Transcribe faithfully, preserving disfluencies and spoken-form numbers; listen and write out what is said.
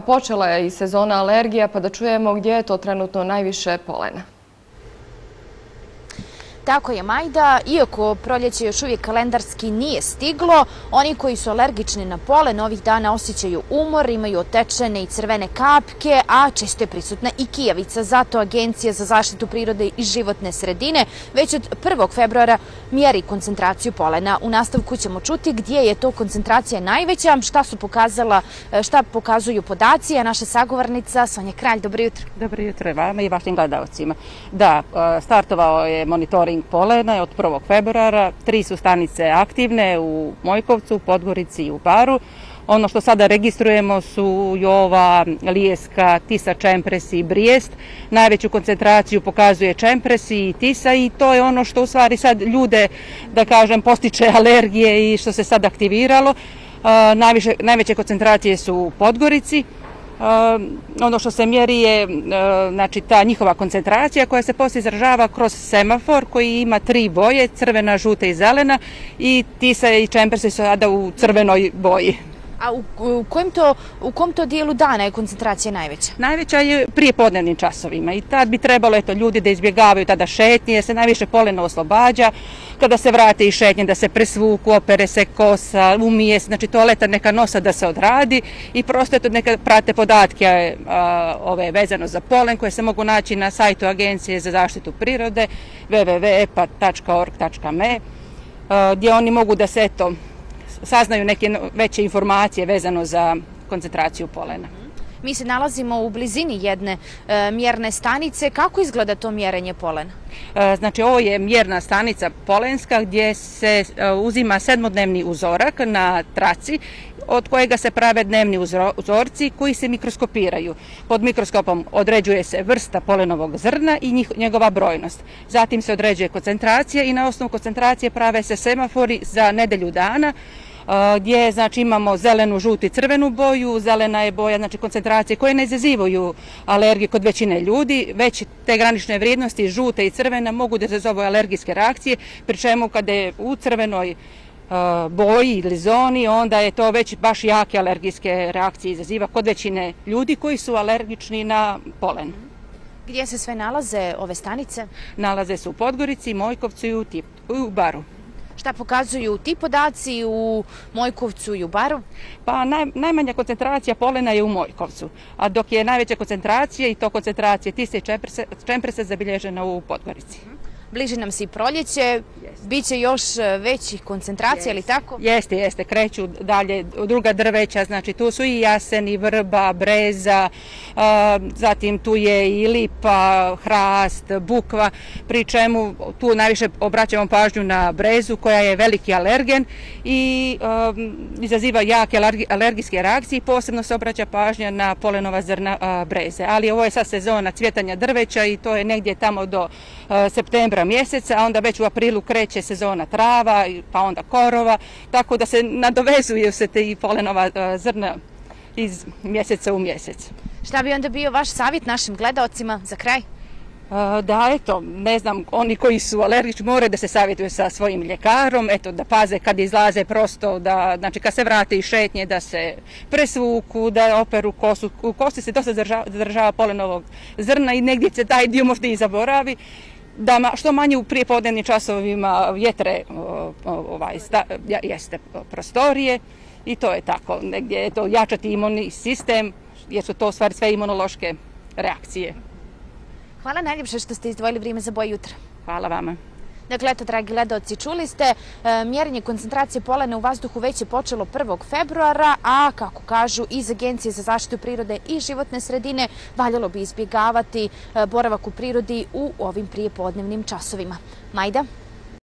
počela je i sezona alergija, pa da čujemo gdje je to trenutno najviše polena. Tako je, Majda. Iako proljeće još uvijek kalendarski nije stiglo, oni koji su alergični na polen ovih dana osjećaju umor, imaju otečene i crvene kapke, a često je prisutna i kijavica. Zato Agencija za zaštitu prirode i životne sredine već od prvog februara mjeri koncentraciju polena. U nastavku ćemo čuti gdje je to koncentracija najveća, šta su pokazala, šta pokazuju podaci, a naša sagovornica Sonja Kralj. Dobro jutro. Dobro jutro vama i vašim gledalcima. Da, startovao je monitoring polena od prvog februara. Tri su stanice aktivne u Mojkovcu, Podgorici i u Baru. Ono što sada registrujemo su Jova, Lijeska, Tisa, Čempres i Brijest. Najveću koncentraciju pokazuje Čempres i Tisa i to je ono što u stvari sad ljude, da kažem, postiče alergije i što se sad aktiviralo. Najviše, najveće koncentracije su u Podgorici. Uh, ono što se mjeri je uh, znači ta njihova koncentracija koja se poslije izražava kroz semafor koji ima tri boje, crvena, žuta i zelena, i Tisa i Čempres su sada u crvenoj boji. A u, u, kojem to, u kom to dijelu dana je koncentracija najveća? Najveća je prije podnevnim časovima i tad bi trebalo eto, ljudi da izbjegavaju tada šetnje jer se najviše polena oslobađa. Kada se vrate iz šetnje da se presvuku, opere se kosa, umije se, znači toaleta neka nosa da se odradi i prosto eto, neka prate podatke a, ove vezano za polen koje se mogu naći na sajtu Agencije za zaštitu prirode w w w tačka e p a tačka org tačka m e gdje oni mogu da se eto, saznaju neke veće informacije vezano za koncentraciju polena. Mi se nalazimo u blizini jedne e, mjerne stanice. Kako izgleda to mjerenje polena? E, znači, ovo je mjerna stanica polenska gdje se e, uzima sedmodnevni uzorak na traci od kojega se prave dnevni uzorci koji se mikroskopiraju. Pod mikroskopom određuje se vrsta polenovog zrna i njih, njegova brojnost. Zatim se određuje koncentracija i na osnovu koncentracije prave se semafori za nedelju dana gdje znači, imamo zelenu, žutu i crvenu boju. Zelena je boja znači, koncentracije koje ne izazivaju alergije kod većine ljudi, već te granične vrijednosti žute i crvena mogu da izazovu alergijske reakcije, pri čemu kada je u crvenoj boji ili zoni, onda je to već baš jake alergijske reakcije izaziva kod većine ljudi koji su alergični na polen. Gdje se sve nalaze ove stanice? Nalaze se u Podgorici, Mojkovcu i u, Tip, u Baru. Šta pokazuju ti podaci u Mojkovcu i u Baru? Pa naj, najmanja koncentracija polena je u Mojkovcu, a dok je najveća koncentracija i to koncentracije Tise i Čempresa zabilježena u Podgorici. Bliži nam se i proljeće, bit će još većih koncentracija, ili tako? Jeste, jeste, kreću dalje druga drveća, znači tu su i jasen, i vrba, breza, zatim tu je i lipa, hrast, bukva, pri čemu tu najviše obraćamo pažnju na brezu koja je veliki alergen i um, izaziva jake alergijske reakcije i posebno se obraća pažnja na polenova zrna uh, breze. Ali ovo je sad sezona cvjetanja drveća i to je negdje tamo do uh, septembra mjeseca, a onda već u aprilu kreće sezona trava, pa onda korova, tako da se nadovezuju se te i polenova uh, zrna iz mjeseca u mjesec. Šta bi onda bio vaš savjet našim gledaocima za kraj? Uh, da, eto, ne znam, oni koji su alergični moraju da se savjetuju sa svojim ljekarom, eto, da paze kad izlaze prosto, da, znači kad se vrate iz šetnje, da se presvuku, da operu kosu. U kosti se dosta zadržava polenovog zrna i negdje se taj dio možda i zaboravi. Da što manje u prijepodnevnim časovima vjetre ovaj, sta, jeste prostorije i to je tako. Negdje je to jačati imunni sistem jer su to u stvari sve imunološke reakcije. Hvala najljepše što ste izdvojili vrijeme za Boje jutra. Hvala vama. Dakle, eto, dragi gledaoci, čuli ste, e, mjerenje koncentracije polena u vazduhu već je počelo prvog februara, a kako kažu iz Agencije za zaštitu prirode i životne sredine, valjalo bi izbjegavati e, boravak u prirodi u ovim prijepodnevnim časovima. Majda?